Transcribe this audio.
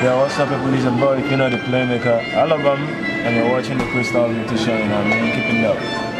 Yeah, what's up, people? It's your boy, you know, the Playmaker. I love and you're watching the Crystal Beauty Show, you know what I mean? Keep it up.